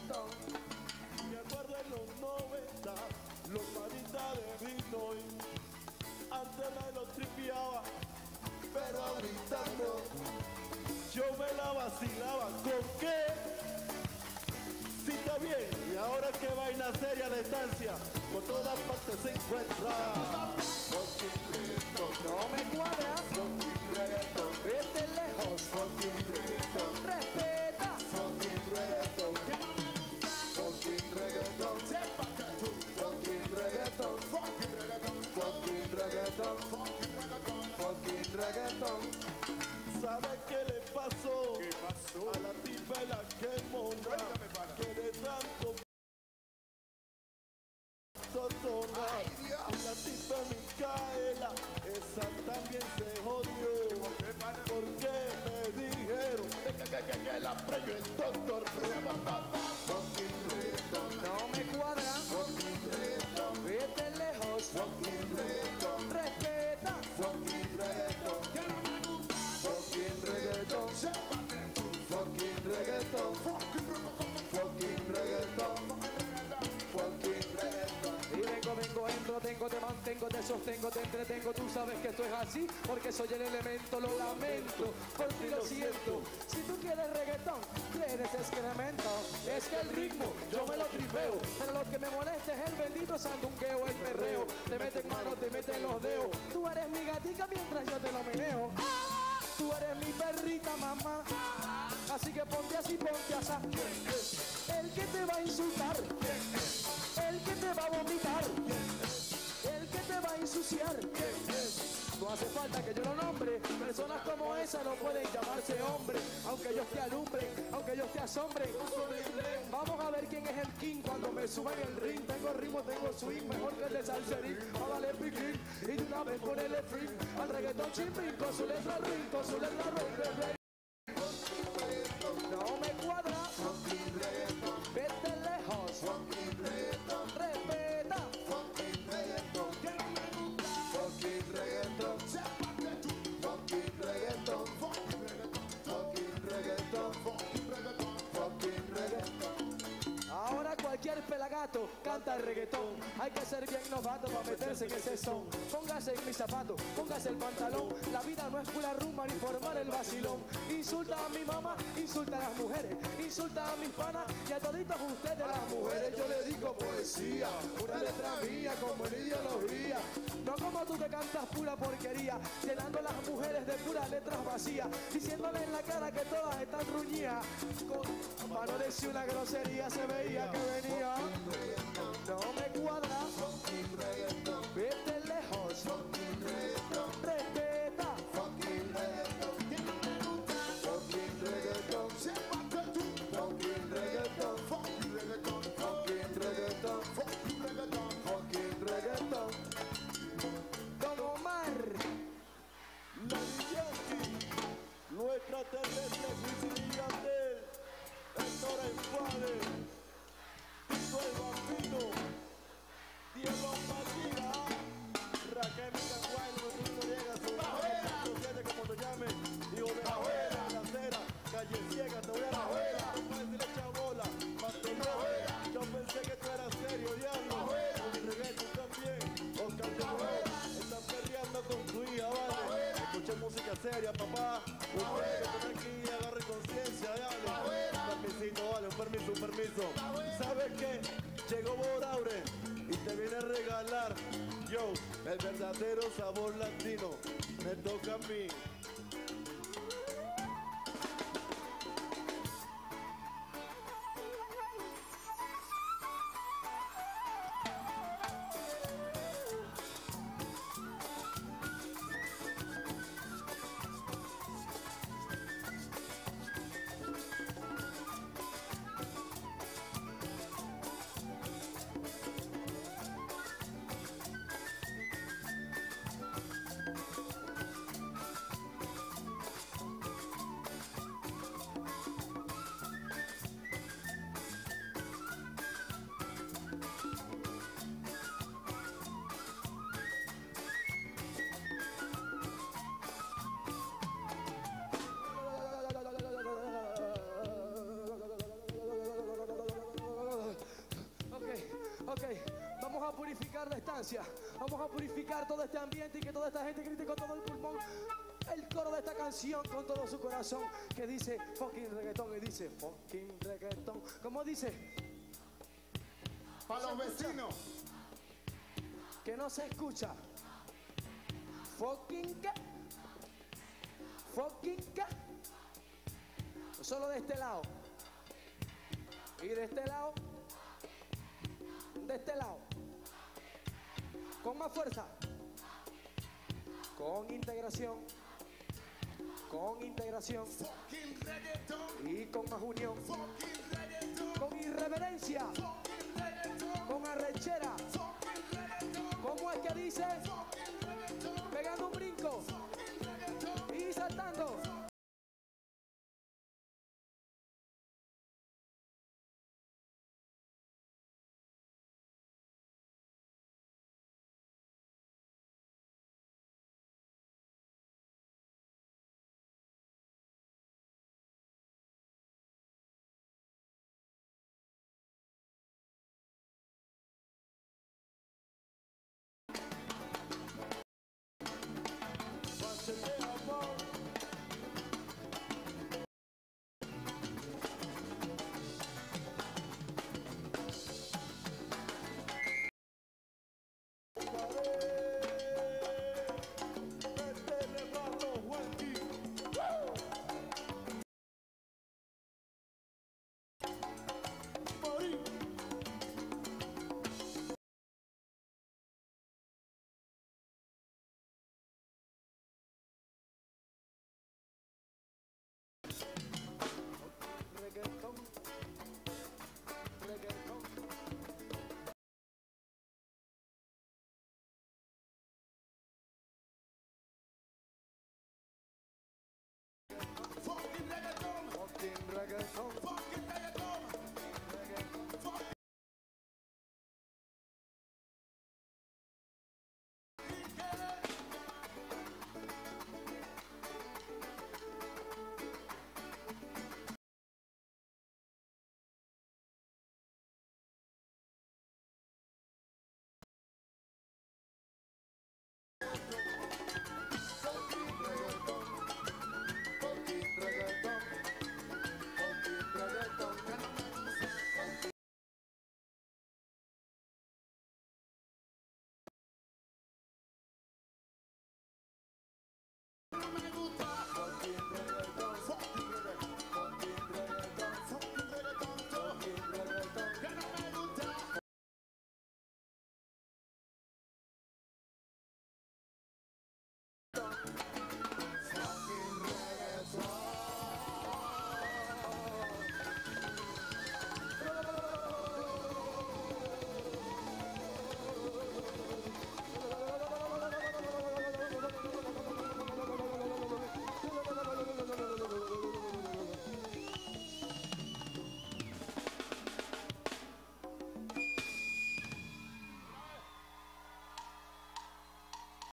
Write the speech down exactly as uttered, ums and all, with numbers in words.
reggaetón. Me acuerdo en los noventa, los manitas de vino y antes me lo tripeaba, pero ahorita no. Yo me la vacilaba, ¿con qué? Sí, está bien, y ahora que vaina seria la estancia, por todas partes se encuentra. Fucking reggaetón, No me cuadra, fucking reggaetón, vete lejos, fucking reggaetón, respeta. fucking reggaetón, fucking reggaetón, fucking reggaetón, fucking reggaetón, fucking reggaetón. ¿Sabe qué le pasó? ¿Qué pasó? A la tipa en la que mona, Cuéntame, pana. que de tanto totona. Ay, Dios. Y la tipa Micaela, esa también se jodió. ¿Por qué, pana? Porque me dijeron que, que, que, que, que la premio el doctor. Fucking reggaetón, No me cuadra, fucking reggaetón, vete lejos, fucking reggaetón, respeta. fucking reggaetón, fucking reggaetón, fucking reggaetón, fucking reggaetón, fucking reggaetón. Y vengo, vengo, entro, tengo, te mantengo, te sostengo, te entretengo. Tú sabes que esto es así, porque soy el elemento, lo lamento, por ti lo siento. Si tú quieres reggaetón, quieres excremento. Es que el ritmo, yo me lo tripeo, pero lo que me molesta es el bendito sandungueo, el perreo. Te meten mano, te meten los dedos. Tú eres mi gatica mientras yo te lo meneo. Tú eres mi perrita, mamá. Así que ponte así, ponte así. El que te va a insultar, el que te va a vomitar, el que te va a ensuciar. No hace falta que yo lo nombre. Personas como esa no pueden llamarse hombre, aunque ellos te alumbren, aunque ellos te asombren. Vamos a ver quién es el king cuando me suba en el ring. Tengo ritmo, tengo swing, mejor que el de salserín. A darle piquín y de una vez ponerle free al reggaetón chimping, con su letra ring, con su letra ring. No me cuadra, Fucking reggaetón, vete lejos, fucking reggaetón, respeta. fucking reggaetón, fucking reggaetón, fucking reggaetón, fucking reggaetón, fucking reggaetón. Ahora cualquier pelagato canta el reggaetón. Hay que ser bien novato para meterse en ese son. Póngase en mis zapatos, póngase el pantalón. La vida no es pura rumba ni formar el vacilón. Insulta a mi mamá, insulta a las mujeres, insulta a mis panas y a toditos ustedes las mujeres. Yo le digo poesía, una letra mía como en ideología. No como tú que cantas pura porquería, llenando a las mujeres de puras letras vacías, diciéndole en la cara que todas están ruñidas. Con mano decir una grosería se veía que venía. No me cuadra, Fucking reggaetón, vete lejos, fucking reggaetón, respeta. fucking reggaetón, fucking reggaetón, fucking reggaetón, fucking reggaetón, fucking reggaetón, fucking reggaetón. Don Omar, Daddy Yankee, nuestra terrestre Wisin y Yandel, Héctor Enfade, Tito el Bambino, Diego Matías, Raquel Caguay, Rodrigo Noriega, su siete como te llames, hijo de la abuela, la acera, calle ciega, te voy a la abuela, no puedes decirle chabola, Martín, yo pensé que tú eras serio, diablo, con mi reggaetón también, Oscar de Mujer, estás peleando con tu hija, vale, escucha música seria, papá, un aquí, agarre conciencia, diablo, un permisito, vale, un permiso, un permiso, ¿sabes qué? Llegó Boraure y te viene a regalar, yo, el verdadero sabor latino, me toca a mí. purificar la estancia. Vamos a purificar todo este ambiente y que toda esta gente grite con todo el pulmón el coro de esta canción con todo su corazón, que dice fucking reggaetón, y dice fucking reggaetón. ¿Cómo dice? Para los vecinos. Que no se escucha. Fucking qué. Fucking qué. Solo de este lado. Y de este lado. De este lado. Con más fuerza. Con integración. Con integración. Y con más unión. Con irreverencia. Con arrechera. ¿Cómo es que dice? Pegando un brinco.